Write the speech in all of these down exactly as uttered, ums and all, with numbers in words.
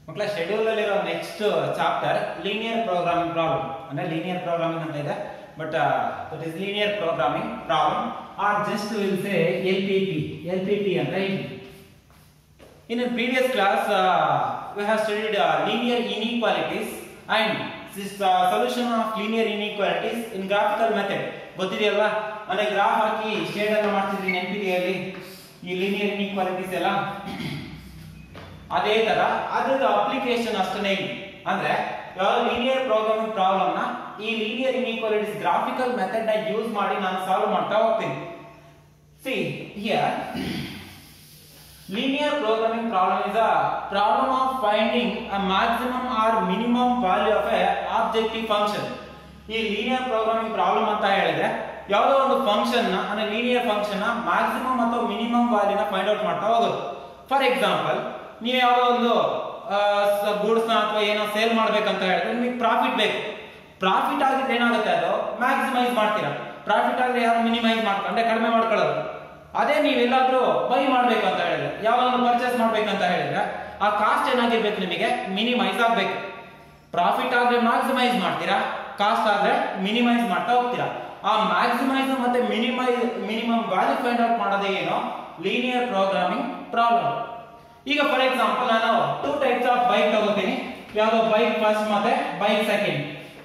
ಮಕ್ಕಳ ಶೆಡ್ಯೂಲ್ ಅಲ್ಲಿರೋ next chapter linear programming problem ಅಂದ್ರೆ ಲೀನಿಯರ್ ಪ್ರೋಗ್ರಾಮಿಂಗ್ ಅಂತ ಇದೆ but that is linear programming problem are just will say L P P L P P ಅಂತ ಹೇಳಿ. In a previous class uh, we have studied uh, linear inequalities and this uh, solution of linear inequalities in graphical method ಗೊತ್ತಿದೆಯಲ್ವಾ ಅಂದ್ರೆ graph ಹಾಕಿ shade ಅನ್ನು ಮಾಡ್ತಿದ್ವಿ ನೆನಪಿದೆಯಲ್ಲಿ ಈ linear inequalities ಎಲ್ಲ ಅದೇ ತರ ಅದರ ಅಪ್ಲಿಕೇಶನ್ ಅಷ್ಟನೇ ಅಂದ್ರೆ ಯಾವ ಲೀನಿಯರ್ ಪ್ರೋಗ್ರಾಮಿಂಗ್ ಪ್ರಾಬ್ಲಮ್ ನ ಈ ಲೀನಿಯರ್ ಇನ್ಇಕ್ವಾಲಿಟೀಸ್ ಗ್ರಾಫಿಕಲ್ ಮೆಥಡ್ ನ ಯೂಸ್ ಮಾಡಿ ನಾನು ಸಾಲ್ವ್ ಮಾಡ್ತಾ ಹೋಗ್ತೀನಿ. See here linear programming problem is a problem of finding a maximum or minimum value of a objective function. ಈ ಲೀನಿಯರ್ ಪ್ರೋಗ್ರಾಮಿಂಗ್ ಪ್ರಾಬ್ಲಮ್ ಅಂತ ಹೇಳಿದ್ರೆ ಯಾವುದೋ ಒಂದು ಫಂಕ್ಷನ್ ನ ಅಂದ್ರೆ ಲೀನಿಯರ್ ಫಂಕ್ಷನ್ ನ ಮ್ಯಾಕ್ಸಿಮಮ್ ಅಥವಾ ಮಿನಿಮಮ್ ವ್ಯಾಲ್ಯೂ ನ ಫೈಂಡ್ ಔಟ್ ಮಾಡ್ತಾ ಹೋಗೋದು. ಫಾರ್ ಎಕ್ಸಾಂಪಲ್ ನೀವು ಯಾವುದೋ ಒಂದು ಗೂಡ್ಸ್ ನ ಅಥವಾ ಏನೋ ಸೇಲ್ ಮಾಡ್ಬೇಕಂತ ಹೇಳಿದ್ರೆ ನಿಮಗೆ ಪ್ರಾಫಿಟ್ ಬೇಕು. ಪ್ರಾಫಿಟ್ ಆಗಿದ್ರೆ ಏನಾಗುತ್ತೆ ಅದು ಮ್ಯಾಕ್ಸಿಮೈಸ್ ಮಾಡ್ತೀರಾ, ಪ್ರಾಫಿಟ್ ಆದ್ರೆ ಯಾರು ಮಿನಿಮೈಸ್ ಮಾಡ್ಕೊಂಡ್ರೆ ಕಡಿಮೆ ಮಾಡ್ಕೊಳ್ಳೋದು. ಅದೇ ನೀವೆಲ್ಲಾದ್ರೂ ಬೈ ಮಾಡ್ಬೇಕಂತ ಹೇಳಿದ್ರೆ ಯಾವ್ದಾದ್ರು ಪರ್ಚೇಸ್ ಮಾಡ್ಬೇಕಂತ ಹೇಳಿದ್ರೆ ಆ ಕಾಸ್ಟ್ ಏನಾಗಿರ್ಬೇಕು ನಿಮಗೆ ಮಿನಿಮೈಸ್ ಆಗ್ಬೇಕು. ಪ್ರಾಫಿಟ್ ಆದ್ರೆ ಮ್ಯಾಕ್ಸಿಮೈಸ್ ಮಾಡ್ತೀರಾ, ಕಾಸ್ಟ್ ಆದ್ರೆ ಮಿನಿಮೈಸ್ ಮಾಡ್ತಾ ಹೋಗ್ತೀರಾ. ಆ ಮ್ಯಾಕ್ಸಿಮೈಸ್ ಮತ್ತೆ minimise minimum value find out ಮಾಡೋದೇ ಏನೋ ಲೀನಿಯರ್ ಪ್ರೋಗ್ರಾಮಿಂಗ್ ಪ್ರಾಬ್ಲಮ್. ಈಗ ಫಾರ್ ಎಕ್ಸಾಂಪಲ್ ನಾನು ಟೂ ಟೈಪ್ಸ್ ಆಫ್ ಬೈಕ್ ತಗೋತೀನಿ, ಯಾವ್ದೋ ಬೈಕ್ ಫಸ್ಟ್ ಮತ್ತೆ ಬೈಕ್ ಸೆಕೆಂಡ್.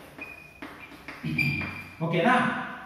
ಓಕೆನಾ?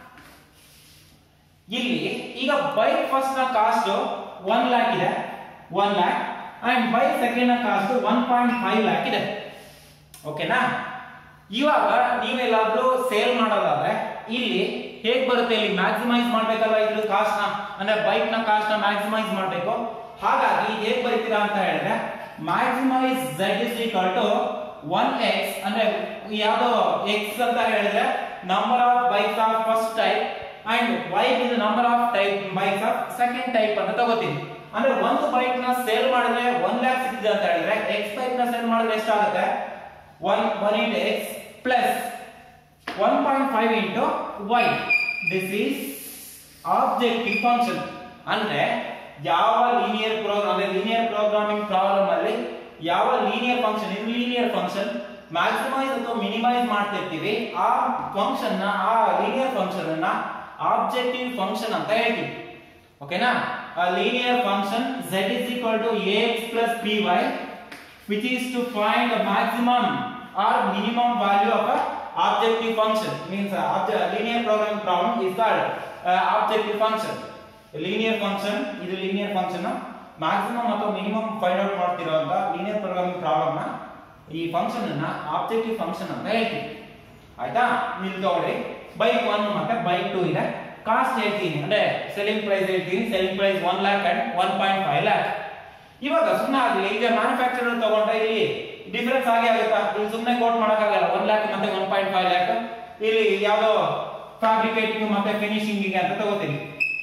ಇಲ್ಲಿ ಈಗ ಬೈಕ್ ಫಸ್ಟ್ ನ ಕಾಸ್ಟ್ ಒನ್ ಲ್ಯಾಕ್ ಇದೆ, one lakh and bike second ನ cost one point five lakh ಇದೆ. ಓಕೆನಾ? ಇವಾಗ ನೀವೆಲ್ಲಾದ್ರೂ ಸೇಲ್ ಮಾಡೋದಾದ್ರೆ ಇಲ್ಲಿ ಹೇಗ್ ಬರುತ್ತೆ, ಇಲ್ಲಿ ಮ್ಯಾಕ್ಸಿಮೈಸ್ ಮಾಡ್ಬೇಕಲ್ಲ ಇದ್ರ ಕಾಸ್ಟ್ ನ ಅಂದ್ರೆ ಬೈಕ್ ನ ಕಾಸ್ಟ್ ನ ಮ್ಯಾಕ್ಸಿಮೈಸ್ ಮಾಡ್ಬೇಕು. ಹಾಗಾಗಿ ಹೇಗ್ ಬರೀತೀರಾ ಅಂತ ಹೇಳಿದ್ರೆ maximise z is equal to one x ಅಂದ್ರೆ ಯಾವ್ದೋ ಎಕ್ಸ್ ಅಂತ ಹೇಳಿದ್ರೆ number of bikes of first type and y is the number of type bikes of second type ಅಂತ ತಗೋತೀನಿ. ಅಂದ್ರೆ ಒಂದು ಬೈಕ್ ನ ಸೇಲ್ ಮಾಡಿದ್ರೆ ಒನ್ ಲ್ಯಾಕ್ ಸಿಕ್ಕಿದೆ ಅಂತ ಹೇಳಿದ್ರೆ ಎಕ್ಸ್ ಬೈಕ್ ನ ಸೇಲ್ ಮಾಡಿದ್ರೆ ಎಷ್ಟಾಗುತ್ತೆ, one one into x plus one point five into y. This is objective function. ಅಂದ್ರೆ ಯಾವ ಲೀನಿಯರ್ ಪ್ರೋಗ್ರಾಮ್ ಅಂದ್ರೆ ಲೀನಿಯರ್ ಪ್ರೋಗ್ರಾಮಿಂಗ್ ಪ್ರಾಬ್ಲಮ್ ಅಲ್ಲಿ ಯಾವ ಲೀನಿಯರ್ ಫಂಕ್ಷನ್ ಇದು ಲೀನಿಯರ್ ಫಂಕ್ಷನ್ ಮ್ಯಾಕ್ಸಿಮೈಸ್ ಅಥವಾ ಮಿನಿಮೈಸ್ ಮಾಡ್ತಿರ್ತೀವಿ, ಆ ಫಂಕ್ಷನ್ ನ ಆ ಲೀನಿಯರ್ ಫಂಕ್ಷನ್ ಅನ್ನ ಆಬ್ಜೆಕ್ಟಿವ್ ಫಂಕ್ಷನ್ ಅಂತ ಹೇಳ್ತೀವಿ. ಓಕೆನಾ? a linear function z is equal to ax plus by which is to find the maximum or minimum value of a objective function means uh, object, linear programming problem is called uh, objective function. a linear function ಇದು linear function ನ maximum ಅಥವಾ minimum find out ಮಾಡ್ತಿರೋಂತ linear programming problem ನ ಈ function ಅನ್ನ objective function ಅಂತ ಹೇಳ್ತೀವಿ. ಆಯ್ತಾ? ಇಲ್ಲಿ ತಗೊಳ್ಳಿ ಬೈಕ್ ಒನ್ ಮತ್ತೆ ಬೈಕ್ ಟೂ ಇದೆ. ಕಾಸ್ಟ್ ಹೇಳ್ತೀನಿ ಅಂದ್ರೆ ಸೆಲ್ಲಿಂಗ್ ಪ್ರೈಸ್ ಹೇಳ್ತೀನಿ, selling price one lakh and one point five lakh. ಇವಾಗ ಸುಮ್ಮನೆ ಆಗಲಿ, ಈಗ ಮ್ಯಾನುಫ್ಯಾಕ್ಚರರ್ ತಗೊಂಡ್ರೆ ಇಲ್ಲಿ ಡಿಫರೆನ್ಸ್ ಆಗೇ ಆಗುತ್ತಾ, ಇಲ್ಲಿ ಸುಮ್ಮನೆ ಕೋಟ್ ಮಾಡಕ್ಕಾಗಲ್ಲ ಒನ್ ಲ್ಯಾಕ್ ಮತ್ತೆ ಒನ್ ಪಾಯಿಂಟ್ ಫೈವ್ ಲ್ಯಾಕ್. ಇಲ್ಲಿ ಯಾವ್ದೋ ಫ್ಯಾಬ್ರಿಕೇಟಿಂಗ್ ಮತ್ತೆ ಫಿನಿಶಿಂಗ್ ಅಂತ ತಗೋತೀನಿ.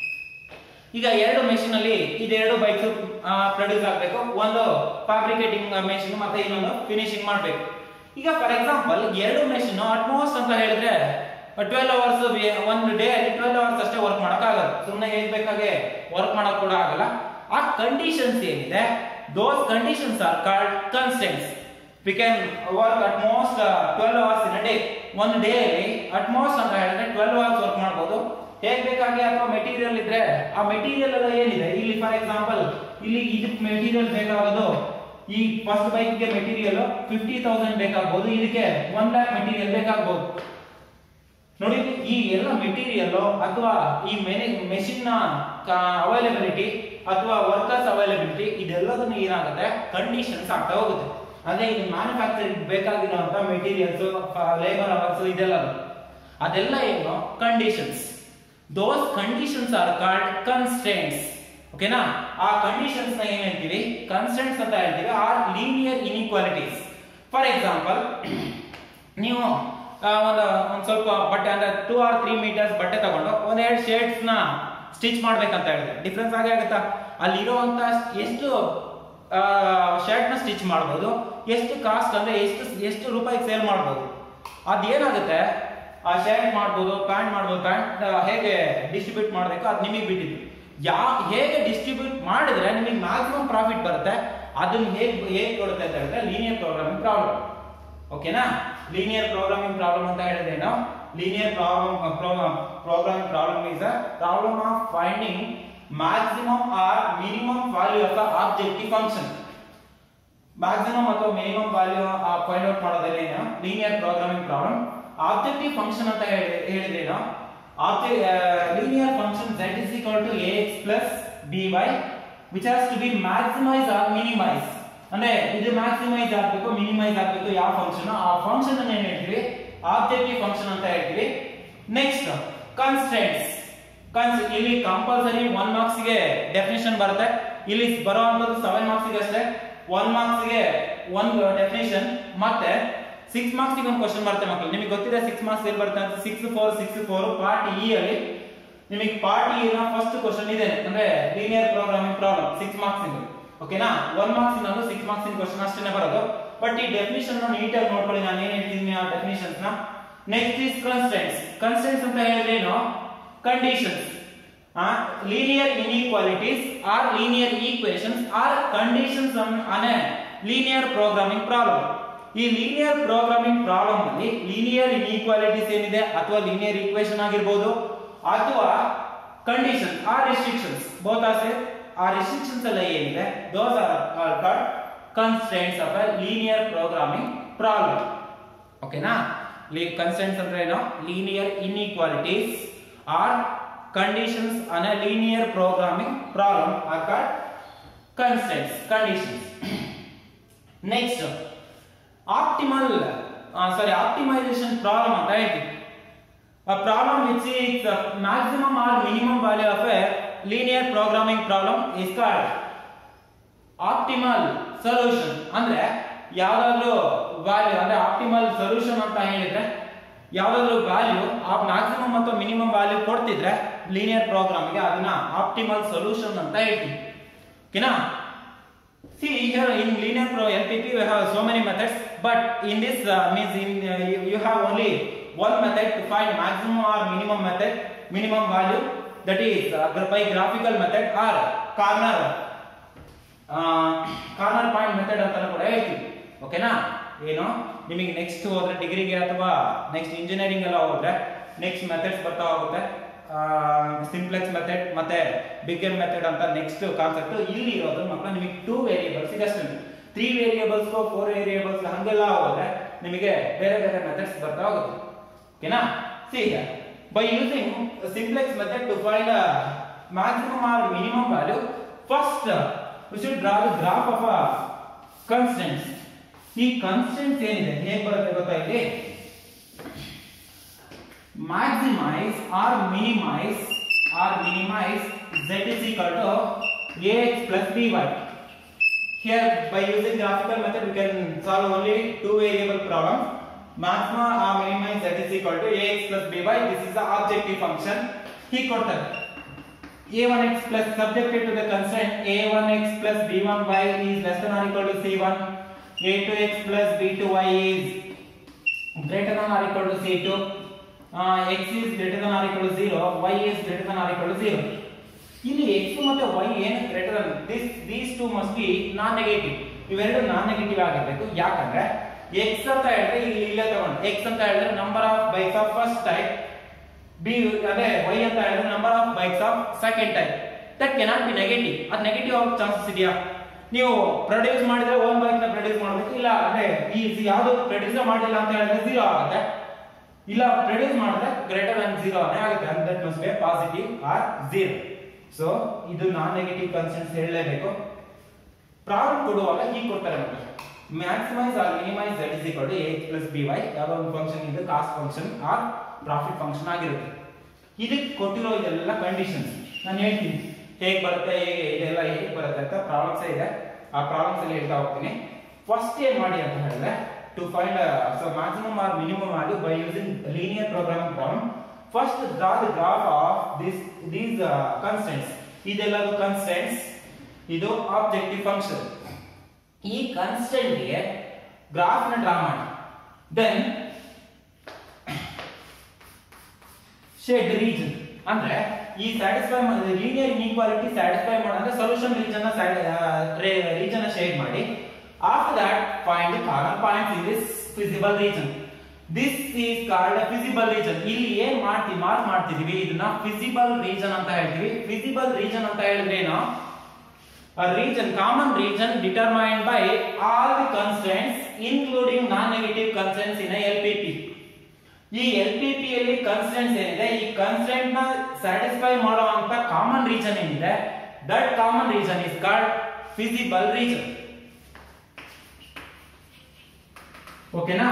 ಈಗ ಎರಡು ಮೆಷಿನ್ ಅಲ್ಲಿ ಇದೆರಡು ಬೈಕ್ಸ್ ಪ್ರೊಡ್ಯೂಸ್ ಆಗ್ಬೇಕು, ಒಂದು ಫ್ಯಾಬ್ರಿಕೇಟಿಂಗ್ ಮೆಷಿನ್ ಮತ್ತೆ ಇನ್ನೊಂದು ಫಿನಿಶಿಂಗ್ ಮಾಡ್ಬೇಕು. ಈಗ ಫಾರ್ ಎಕ್ಸಾಂಪಲ್ ಎರಡು ಮೆಷಿನ್ ಅಟ್ಮೋಸ್ಟ್ ಅಂತ ಹೇಳಿದ್ರೆ ಟ್ವೆಲ್ ಅವರ್ಸ್ ಒಂದು ಡೇ ಅಲ್ಲಿ ಟ್ವೆಲ್ ಅವರ್ಸ್ ಅಷ್ಟೇ ವರ್ಕ್ ಮಾಡಕ್ ಆಗಲ್ಲ, ಸುಮ್ಮನೆ ಹೇಳ್ಬೇಕಾಗೆ ವರ್ಕ್ ಮಾಡಕ್ ಕೂಡ ಆಗಲ್ಲ. ಆ ಕಂಡೀಷನ್ಸ್ ಏನಿದೆ those conditions are called constants. We can work at most twelve hours in a day. ಒಂದು ಡೇ ಅಲ್ಲಿ ಅಟ್ಮೋಸ್ಟ್ ಅಂತ ಹೇಳಿದ್ರೆ ಟ್ವೆಲ್ ಅವರ್ಸ್ ವರ್ಕ್ ಮಾಡಬಹುದು ಹೇಗ್ ಬೇಕಾಗಿ. ಅಥವಾ ಮೆಟೀರಿಯಲ್ ಇದ್ರೆ ಆ ಮೆಟೀರಿಯಲ್ ಎಲ್ಲ ಏನಿದೆ ಇಲ್ಲಿ ಫಾರ್ ಎಕ್ಸಾಂಪಲ್ ಇಲ್ಲಿ ಇದಕ್ಕೆ ಮೆಟೀರಿಯಲ್ ಬೇಕಾಗೋದು ಈ ಫಸ್ಟ್ ಬೈಕ್ ಗೆ ಮೆಟೀರಿಯಲ್ ಫಿಫ್ಟಿ ತೌಸಂಡ್ ಬೇಕಾಗಬಹುದು, ಇದಕ್ಕೆ ಒನ್ ಲ್ಯಾಕ್ ಮೆಟೀರಿಯಲ್ ಬೇಕಾಗಬಹುದು. ನೋಡಿ, ಈ ಎಲ್ಲ ಮೆಟೀರಿಯಲ್ ಅಥವಾ ಈ ಮೆಷಿನ್ ನ ಅವೈಲಬಿಲಿಟಿ ಅಥವಾ ವರ್ಕರ್ಸ್ ಅವೈಲಬಿಲಿಟಿ ಇದೆಲ್ಲದನ್ನು ಏನಾಗುತ್ತೆ ಕಂಡೀಷನ್ಸ್ ಆಗ್ತಾ ಹೋಗುತ್ತೆ. ಅಂದ್ರೆ ಇದು ಮ್ಯಾನುಫ್ಯಾಕ್ಚರಿಂಗ್ ಬೇಕಾಗಿರುವಂತ ಮೆಟೀರಿಯಲ್ಸ್, ಲೇಬರ್ ಅವರ್ಸ್ ಇದೆಲ್ಲ ಅದೆಲ್ಲ ಏನು conditions. Those conditions are called constraints. ಓಕೆನಾ? ಆ ಕಂಡೀಷನ್ಸ್ ನ ಏನ್ ಹೇಳ್ತೀವಿ ಕನ್ಸ್ಟ್ರೇಂಟ್ಸ್ ಅಂತ ಹೇಳ್ತೀವಿ, or linear inequalities. For example ನೀವು ಒಂದು ಒಂದ್ ಸ್ವಲ್ಪ ಬಟ್ಟೆ ಅಂದ್ರೆ ಟೂ ಆರ್ ತ್ರೀ ಮೀಟರ್ಸ್ ಬಟ್ಟೆ ತಗೊಂಡು ಒಂದೆರಡು ಶೇಡ್ಸ್ ನ ಸ್ಟಿಚ್ ಮಾಡ್ಬೇಕಂತ ಹೇಳಿದ್ರೆ ಡಿಫ್ರೆನ್ಸ್ ಆಗೇ ಆಗುತ್ತಾ. ಅಲ್ಲಿರುವಂತ ಎಷ್ಟು ಶರ್ಟ್ ನ ಸ್ಟಿಚ್ ಮಾಡಬಹುದು, ಎಷ್ಟು ಕಾಸ್ಟ್ ಅಂದ್ರೆ ಎಷ್ಟು ಎಷ್ಟು ರೂಪಾಯಿ ಸೇಲ್ ಮಾಡಬಹುದು, ಅದೇನಾಗುತ್ತೆ ಆ ಶರ್ಟ್ ಮಾಡ್ಬೋದು, ಪ್ಯಾಂಟ್ ಮಾಡ್ಬೋದು, ಪ್ಯಾಂಟ್ ಹೇಗೆ ಡಿಸ್ಟ್ರಿಬ್ಯೂಟ್ ಮಾಡಬೇಕು ಅದು ನಿಮಗೆ ಬಿಟ್ಟಿದ್ದು. ಯಾ ಹೇಗೆ ಡಿಸ್ಟ್ರಿಬ್ಯೂಟ್ ಮಾಡಿದ್ರೆ ನಿಮಗೆ ಮ್ಯಾಕ್ಸಿಮಮ್ ಪ್ರಾಫಿಟ್ ಬರುತ್ತೆ ಅದನ್ನ ಹೇಗೆ ಹೇಗೆ ಕೊಡುತ್ತೆ ಅಂತ ಹೇಳಿದ್ರೆ ಲೀನಿಯರ್ ಪ್ರೋಗ್ರಾಮಿಂಗ್ ಪ್ರಾಬ್ಲಮ್. ಓಕೆನಾ? ಲೀನಿಯರ್ ಪ್ರೋಗ್ರಾಮಿಂಗ್ ಪ್ರಾಬ್ಲಮ್ ಅಂತ ಹೇಳಿದ್ರೆ ನಾವು linear problem programming problem is a problem of finding maximum or minimum value of the objective function. Maximum ಅಥವಾ ಮಿನಿಮಮ್ ವ್ಯಾಲ್ಯೂ ಫೈಂಡ್ ಔಟ್ ಮಾಡೋದ್ರಲ್ಲಿ linear programming problem. Objective function ಅಂತ ಹೇಳಿದ್ರೆ ನಾವು object linear function z is equal to ax plus by which has to be maximize or minimize. ಅಂದ್ರೆ ಇದು maximise ಆಗಬೇಕು minimise ಆಗಬೇಕು ಯಾವ ಫಂಕ್ಷನ್ ಆ ಫಂಕ್ಷನ್ ಅನ್ನು ಏನು ಹೇಳ್ತೀವಿ ಆಬ್ಜೆಕ್ಟಿವ್ ಫಂಕ್ಷನ್ ಅಂತ ಹೇಳ್ತೀವಿ. Next constraints. ಇಲ್ಲಿ ಕಂಪಲ್ಸರಿ ಒನ್ ಮಾರ್ಕ್ಸ್ ಗೆ ಡೆಫಿನಿಷನ್ ಬರುತ್ತೆ. ಇಲ್ಲಿ ಬರುವಂತದ್ದು ಸೆವೆನ್ ಮಾರ್ಕ್ಸ್ ಗೆ ಅಷ್ಟೇ. ಒನ್ ಮಾರ್ಕ್ಸ್ ಗೆ ಒಂದು ಡೆಫಿನಿಷನ್ ಮತ್ತೆ ಸಿಕ್ಸ್ ಮಾರ್ಕ್ಸ್ ಗೆ ಒಂದು ಕ್ವಶನ್ ಬರುತ್ತೆ ಮಕ್ಕಳು. ನಿಮಗೆ ಗೊತ್ತಿದೆ ಸಿಕ್ಸ್ ಮಾರ್ಕ್ಸ್ ಎಲ್ಲಿ ಬರುತ್ತೆ ಅಂತ. Six four six four part E ಅಲ್ಲಿ ನಿಮಗೆ ಪಾರ್ಟ್ ಇ ನ ಫಸ್ಟ್ ಕ್ವಶನ್ ಇದೆ ಅಂದ್ರೆ linear programming problem six marks ಇಂದ. ಓಕೆನಾ? ಒನ್ ಮಾರ್ಕ್ಸ್ ಇಂದ ಸಿಕ್ಸ್ ಮಾರ್ಕ್ಸ್ ಇನ್ ಕ್ವಶನ್ ಅಷ್ಟೇ ಬರೋದು. ಬಟ್ ಈ ಡೆಫಿನಿಷನ್ ನ ನೀಟಾಗಿ ನೋಡ್ಕೊಳ್ಳಿ. ನಾನು ಏನ್ ಹೇಳ್ತೀನಿ ಆ ಡೆಫಿನಿಷನ್ಸ್ ನ. Next is constraints. ಕನ್ಸ್ಟ್ರೇಂಟ್ಸ್ ಅಂತ ಹೇಳಿದ್ರೆ ಏನು ಕಂಡೀಷನ್ಸ್. ಆ linear inequalities or linear equations or conditions on a linear programming problem. ಈ ಲೀನಿಯರ್ ಪ್ರೋಗ್ರಾಮಿಂಗ್ ಪ್ರಾಬ್ಲಮ್ ಅಲ್ಲಿ ಲೀನಿಯರ್ ಇನ್ಇಕ್ವಾಲಿಟೀಸ್ ಏನಿದೆ ಅಥವಾ ಲೀನಿಯರ್ ಈಕ್ವೇಷನ್ ಆಗಿರಬಹುದು ಅಥವಾ condition or restrictions both are same. ಆ ರೆಸ್ಟ್ರಿಕ್ಷನ್ಸ್ ಎಲ್ಲ ಏನಿದೆ those are called constraints of a linear programming problem. ಓಕೆನಾ? ಕನ್ಸ್ಟ್ರೇಂಟ್ಸ್ ಅಂದ್ರೆ ಏನು linear inequalities or conditions on a linear programming problem are called constraints conditions. Next optimal uh, sorry optimization problem anta ಹೇಳ್ತೀವಿ. A problem which is the maximum or minimum value of a linear programming problem is called optimal solution. ಅಂದ್ರೆ ಯಾವ್ದಾದ್ರು value ಅಂದ್ರೆ optimal solution ಅಂತ ಹೇಳಿದ್ರೆ ಯಾವ್ದಾದ್ರು value ಆ maximum ಅಥವಾ minimum value ಕೊಡ್ತಿದ್ರೆ ಲೀನಿಯರ್ ಪ್ರೋಗ್ರಾಮ್ ಗೆ ಅದನ್ನ ಆಪ್ಟಿಮಲ್ ಸೊಲ್ಯೂಷನ್ ಅಂತ ಹೇಳ್ತೀವಿ. ಓಕೆನಾ? See here in linear pro L P P we have so many methods, but in this uh, means in uh, you, you have only one method to find maximum or minimum method minimum value, that is uh, by graphical method or corner uh, corner point method ಅಂತ ಕೂಡ ಹೇಳ್ತೀವಿ. ಓಕೆನಾ? ಏನು ನಿಮಗೆ next ಹೋದ್ರೆ ಡಿಗ್ರಿಗೆ ಅಥವಾ next engineering ಎಲ್ಲ ಹೋದ್ರೆ ನೆಕ್ಸ್ಟ್ ಮೆಥಡ್ಸ್ ಬರ್ತಾ ಹೋಗುತ್ತೆ. ಸಿಂಪ್ಲೆಕ್ಸ್ ಮೆಥಡ್ ಮತ್ತೆ ಬಿಗ್ಗರ್ ಮೆಥಡ್ ಅಂತ ನೆಕ್ಸ್ಟ್ ಕಾನ್ಸೆಪ್ಟ್. ಇಲ್ಲಿ ಇರೋದು ಮಕ್ಕಳು ನಿಮಗೆ ಟೂ ವೇರಿಯೇಬಲ್ಸ್ ಇದೆ ಅಷ್ಟೇ. ತ್ರೀ ವೇರಿಯೇಬಲ್ಸ್ ಫೋರ್ ವೇರಿಯೇಬಲ್ಸ್ ಹಂಗೆಲ್ಲ ಹೋದ್ರೆ ನಿಮಗೆ ಬೇರೆ ಬೇರೆ ಮೆಥಡ್ಸ್ ಬರ್ತಾ ಹೋಗುತ್ತೆ. ಓಕೆನಾ? See by using simplex method to find maximum or minimum value first we should draw the graph of constants. ಈ ಕನ್ಸ್ಟೆಂಟ್ಸ್ ಏನಿದೆ ಹೇಗೆ ಬರುತ್ತೆ ಗೊತ್ತಾ? ಇಲ್ಲಿ maximize or minimize or minimize z is equal to ax plus by. Here by using graphical method we can solve only two variable problem. Maxima or minimize z is equal to ax plus by. This is the objective function. He ಕೊಡ್ತಾರೆ a one x plus subjected to the constraint a one x plus b one y is less than or equal to c one. a two x plus b two y is greater than or equal to c two. Uh, x is greater than or equal to zero, y is greater than or equal to zero. ಇಲ್ಲಿ x ಮತ್ತೆ y ಏನು greater than this these two must be non negative. ಇವೆರಡು ನಾನ್ negative ಆಗಿರಬೇಕು. ಯಾಕಂದ್ರೆ x ಅಂತ ಹೇಳಿದ್ರೆ ಇಲ್ಲಿ ಇಲ್ಲೇ ತಗೊಂಡು x ಅಂತ ಹೇಳಿದ್ರೆ number of bikes of first type, b ಅದೇ y ಅಂತ ಹೇಳಿದ್ರೆ number of bikes of second type. That cannot be negative. ಅದು ನೆಗೆಟಿವ್ ಆಗೋ ಚಾನ್ಸಸ್ ಇದೆಯಾ? ನೀವು ಪ್ರೊಡ್ಯೂಸ್ ಮಾಡಿದ್ರೆ ಒನ್ ಬೈಕ್ ನ ಪ್ರೊಡ್ಯೂಸ್ ಮಾಡಬೇಕು. ಇಲ್ಲ ಅಂದ್ರೆ ಈ ಯಾವುದು ಪ್ರೊಡ್ಯೂಸ್ ಮಾಡಿಲ್ಲ ಅಂತ ಹೇಳಿದ್ರೆ ಝೀರೋ ಆಗುತ್ತೆ. ಇಲ್ಲ ಪ್ರೊಡ್ಯೂಸ್ ಮಾಡಿದ್ರೆ ಗ್ರೇಟರ್ ದನ್ ಝೀರೋ ಅನೇ ಆಗುತ್ತೆ. And that must be positive or zero. So ಇದು ನಾನ್ ನೆಗೆಟಿವ್ ಕನ್ಸ್ಟೆಂಟ್ಸ್ ಹೇಳಲೇಬೇಕು. ಪ್ರಾಬ್ಲಮ್ ಕೊಡುವಾಗ ಹೀಗೆ ಕೊಡ್ತಾರೆ ನಮಗೆ maximise or minimise z is equal to ax plus by. ಯಾವುದೋ ಒಂದು ಫಂಕ್ಷನ್ ಇದು cost function or profit function ಆಗಿರುತ್ತೆ. ಇದಕ್ಕೆ ಕೊಟ್ಟಿರೋ ಇದೆಲ್ಲ ಕಂಡೀಷನ್ಸ್ ನಾನು ಹೇಳ್ತೀನಿ ಹೇಗೆ ಬರುತ್ತೆ ಹೇಗೆ ಇದೆಲ್ಲ ಹೇಗೆ ಬರುತ್ತೆ ಅಂತ ಪ್ರಾಬ್ಲಮ್ಸ್ ಇದೆ. ಆ ಪ್ರಾಬ್ಲಮ್ಸ್ ಅಲ್ಲಿ ಹೇಳ್ತಾ ಹೋಗ್ತೀನಿ. ಫಸ್ಟ್ ಏನ್ ಮಾಡಿ ಅಂತ ಹೇಳಿದ್ರೆ to find uh, so maximum or minimum value by using linear programming problem. First draw the graph of this these uh, constants. ಇದೆಲ್ಲದು constants, ಇದು objective function. ಈ constant ಗೆ ಗ್ರಾಫ್ ನ ಡ್ರಾ ಮಾಡಿ. then shed region ಅಂದ್ರೆ ಈ satisfy linear inequality satisfy ಮಾಡಂದ್ರೆ solution region region shade ಮಾಡಿ. After that find corner points in this feasible region. This is called feasible region. ಇಲ್ಲಿ ಏನ್ ಮಾಡ್ತೀವಿ ಮಾರ್ಕ್ ಮಾಡ್ತಿದೀವಿ ಇದನ್ನ ಫಿಸಿಬಲ್ ರೀಜನ್ ಅಂತ ಹೇಳ್ತೀವಿ. ಫಿಸಿಬಲ್ ರೀಜನ್ ಅಂತ ಹೇಳಿದ್ರೆ ಏನು? A region, common region determined by all the constraints including non-negative constraints in a L P P. ಈ L P P ಯಲ್ಲಿ constraints ಏನಿದೆ ಈ constraint ನ satisfy ಮಾಡುವಂತ common region ಏನಿದೆ that common region is called feasible region. ಓಕೆನಾ?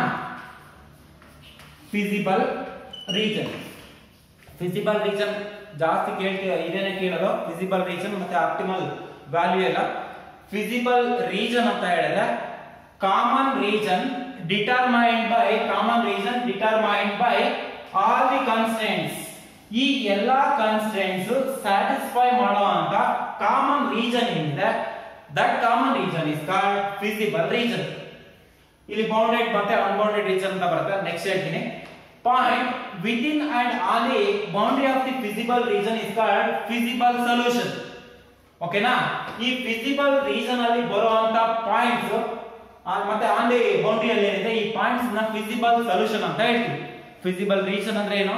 feasible region. feasible region ಜಾಸ್ತಿ ಕೇಳ್ತೀವಿ, ಇದೇನೇ ಕೇಳೋದು feasible region ಮತ್ತೆ optimal ವ್ಯಾಲ್ಯೂ ಎಲ್ಲ. ಫಿಸಿಬಲ್ ರೀಜನ್ ಅಂತ ಹೇಳಿದ್ರೆ common region determined by common region determined by all the constraints. ಈ ಎಲ್ಲಾ ಕನ್ಸ್ಟ್ರೇಂಟ್ಸ್ ಸ್ಯಾಟಿಸ್ಫೈ ಮಾಡುವಂತ ಕಾಮನ್ ರೀಜನ್ ಏನಿದೆ that common region is called feasible region. ಇಲ್ಲಿ ಬೌಂಡೆಡ್ ಮತ್ತೆ ಅನ್ಬೌಂಡೆಡ್ ರೀಜನ್ ಅಂತ ಬರುತ್ತೆ. ನೆಕ್ಸ್ಟ್ ಹೇಳ್ತೀನಿ. Point within and on the boundary of the feasible region is called feasible solution. ಓಕೆನಾ? ಈ ಫಿಸಿಬಲ್ ರೀಜನ್ ಅಲ್ಲಿ ಬರುವಂತ ಪಾಯಿಂಟ್ಸ್ ಮತ್ತೆ ಆನ್ ದಿ ಬೌಂಡರಿ ಅಲ್ಲಿ ಏನಿದೆ ಈ ಪಾಯಿಂಟ್ಸ್ ನ ಫಿಸಿಬಲ್ ಸೊಲ್ಯೂಷನ್ ಅಂತ ಹೇಳ್ತೀವಿ. ಫಿಸಿಬಲ್ ರೀಜನ್ ಅಂದ್ರೆ ಏನು?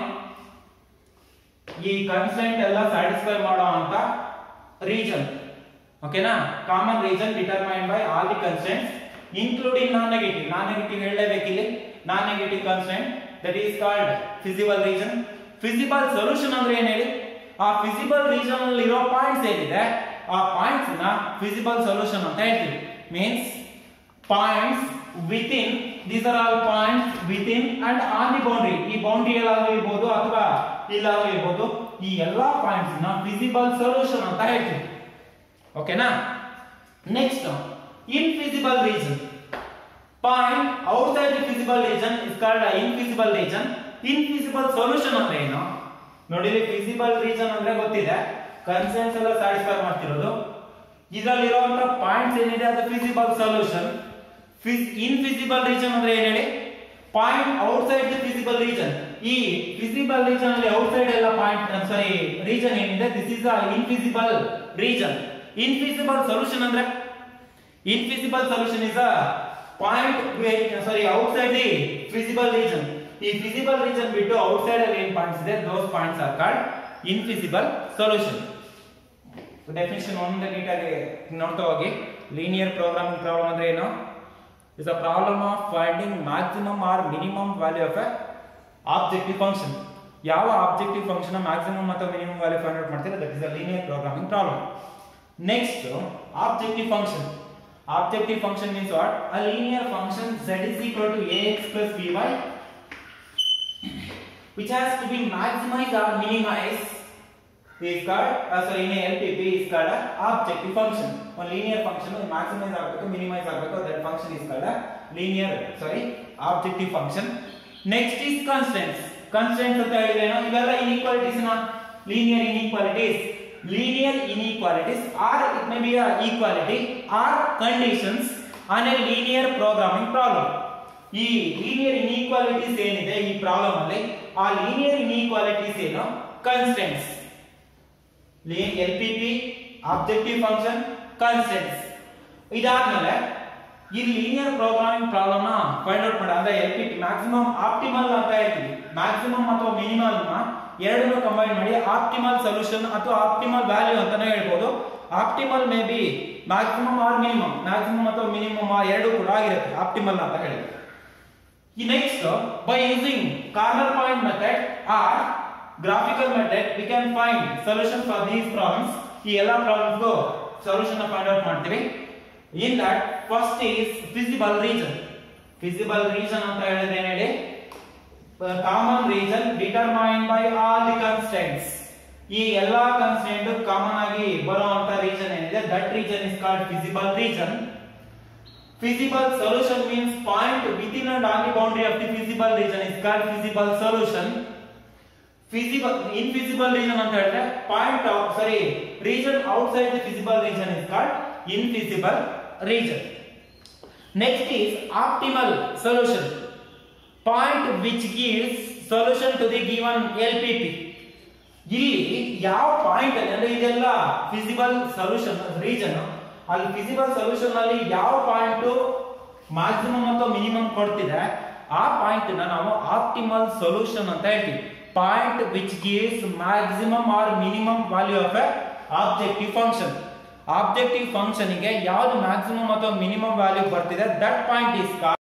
ಈ ಕನ್ಸ್ಟ್ರೇಂಟ್ ಎಲ್ಲ ಸ್ಯಾಟಿಸ್ಫೈ ಮಾಡುವಂತ ರೀಜನ್. ಓಕೆನಾ? Common region determined by all the constraints including non negative. Non negative ಹೇಳಲೇಬೇಕು ಇಲ್ಲಿ. Non negative constraint that is called feasible region. Feasible solution ಅಂದ್ರೆ ಏನ್ ಹೇಳಿ? ಆ ಫಿಸಿಬಲ್ ರೀಜನ್ ಅಲ್ಲಿ ಇರೋ ಪಾಯಿಂಟ್ಸ್ ಏನಿದೆ ಆ ಪಾಯಿಂಟ್ಸ್ ನ ಫಿಸಿಬಲ್ ಸೊಲ್ಯೂಷನ್ ಅಂತ ಹೇಳ್ತೀವಿ. Means points within, these are all points within and on the boundary. ಈ ಬೌಂಡರಿ ಎಲ್ಲಾದ್ರೂ ಇರ್ಬೋದು ಅಥವಾ ಇಲ್ಲಾದ್ರೂ ಇರ್ಬೋದು. ಈ ಎಲ್ಲಾ ಪಾಯಿಂಟ್ಸ್ ನ ಫಿಸಿಬಲ್ ಸೊಲ್ಯೂಷನ್ ಅಂತ ಹೇಳ್ತೀವಿ. ಓಕೆನಾ? Next infeasible region. Point outside the feasible region is called infeasible region. Infeasible solution ಅಂದ್ರೆ ಏನು ನೋಡಿ? ಫಿಸಿಬಲ್ ರೀಜನ್ ಅಂದ್ರೆ ಗೊತ್ತಿದೆ, ಕನ್ಸ್ಟ್ರೇಂಟ್ಸ್ ಎಲ್ಲ ಸ್ಯಾಟಿಸ್ಫೈ ಮಾಡ್ತಿರೋದು. ಇದರಲ್ಲಿರುವಂತ ಪಾಯಿಂಟ್ಸ್ ಏನಿದೆ ಅದು ಫಿಸಿಬಲ್ ಸೊಲ್ಯೂಷನ್. ಇನ್ಫಿಸಿಬಲ್ ರೀಜನ್ ಅಂದ್ರೆ ಏನ್ ಹೇಳಿ? Point outside the feasible region. ಈ ಫಿಸಿಬಲ್ ರೀಜನ್ ಅಲ್ಲಿ ಔಟ್ಸೈಡ್ ಎಲ್ಲ ಪಾಯಿಂಟ್ ಸಾರಿ ರೀಜನ್ ಏನಿದೆ this is a infeasible region. Infeasible solution ಅಂದ್ರೆ infeasible solution is a point sorry outside the feasible region. ಈ feasible region ಬಿಟ್ಟು ಔಟ್ಸೈಡ್ ಅಲ್ಲಿ ಏನ್ points ಇದೆ those points are called infeasible solution. Definition ಒಂದು ನೀಟಾಗಿ ನೋಡ್ತಾ ಹೋಗಿ. ಲೀನಿಯರ್ ಪ್ರೋಗ್ರಾಮಿಂಗ್ ಪ್ರಾಬ್ಲಮ್ ಅಂದ್ರೆ ಏನು? Is a problem of finding maximum or minimum value of a objective function. ಯಾವ ಆಬ್ಜೆಕ್ಟಿವ್ ಫಂಕ್ಷನ್ ಮ್ಯಾಕ್ಸಿಮಮ್ ಅಥವಾ ಮಿನಿಮಮ್ ವ್ಯಾಲ್ಯೂ ಫೈಂಡ್ ಔಟ್ ಮಾಡ್ತೀರಾ that is a linear programming problem. Next objective function. Objective function means what? A linear function z is equal to ax plus by which has to be maximized or minimized is called uh, sorry in a L P P is called a objective function. One linear function maximize agbeku minimize agbeku that function is called a linear sorry objective function. Next is constraints. Constraints anta helidre ಏನು? ಇವೆಲ್ಲ inequalities na linear inequalities. Linear inequalities or it may be a equality or conditions on a linear programming problem. ಈ linear inequalities ಏನಿದೆ ಈ problem ಅಲ್ಲಿ ಆ linear inequalities ಏನು? Constraints. L P P, objective function, constraints. ಇದಾದ್ಮೇಲೆ ಈ linear programming problem ನ find out ಮಾಡಿ ಅಂದ್ರೆ L P P maximum optimal ಅಂತ ಹೇಳ್ತೀವಿ. ಮ್ಯಾಕ್ಸಿಮಮ್ ಅಥವಾ ಮಿನಿಮಮ್ ನ ಎರಡನ್ನು ಕಂಬೈನ್ ಮಾಡಿ ಆಪ್ಟಿಮಲ್ ಸೊಲ್ಯೂಷನ್ ಅಥವಾ ಆಪ್ಟಿಮಲ್ ವ್ಯಾಲ್ಯೂ ಅಂತಾನೆ ಹೇಳ್ಬೋದು. Optimal may be maximum or minimum. Maximum ಅಥವಾ ಮಿನಿಮಮ್ ಎರಡು ಕೂಡ ಆಗಿರುತ್ತೆ ಆಪ್ಟಿಮಲ್ ಅಂತ ಹೇಳಿ. Next, by using corner point method or graphical method, we can find solution for these problems. ಈ ಎಲ್ಲಾ ಪ್ರಾಬ್ಲಮ್ಸ್ ಗೂ ಸೊಲ್ಯೂಷನ್ ಫೈಂಡ್ ಔಟ್ ಮಾಡ್ತೀವಿ. In that, first is feasible region. Feasible region ಅಂತ ಹೇಳಿದ್ರೆ ಏನು ಹೇಳಿ? Common region determined by all the constraints. ಈ ಎಲ್ಲಾ ಕನ್ಸ್ಟ್ರೇಂಟ್ ಕಾಮನ್ ಆಗಿ ಬರುವಂತ ರೀಜನ್ ಏನಿದೆ that region is called feasible region. Feasible solution means point within and on the boundary of the feasible region is called feasible solution. Feasible infeasible region anta ಹೇಳಿದ್ರೆ point out sorry region outside the feasible region is called infeasible region. Next is optimal solution. Point which gives solution to the given L P P. ಇಲ್ಲಿ ಯಾವ point ಅಲ್ಲಿ ಅಂದ್ರೆ ಇದೆಲ್ಲ feasible solution region, ಅಲ್ಲಿ feasible solution ಅಲ್ಲಿ ಯಾವ point maximum ಅಥವಾ minimum ಕೊಡ್ತಿದೆ ಆ ಪಾಯಿಂಟ್ ನ ನಾವು ಆಪ್ಟಿಮಲ್ ಸೊಲ್ಯೂಷನ್ ಅಂತ ಹೇಳ್ತೀವಿ. Point which gives maximum or minimum value of a objective function. Objective function ಗೆ ಯಾವ್ದು ಮ್ಯಾಕ್ಸಿಮಮ್ ಅಥವಾ ಮಿನಿಮಮ್ ವ್ಯಾಲ್ಯೂ ಬರ್ತಿದೆ ದಟ್ ಪಾಯಿಂಟ್ ಇಸ್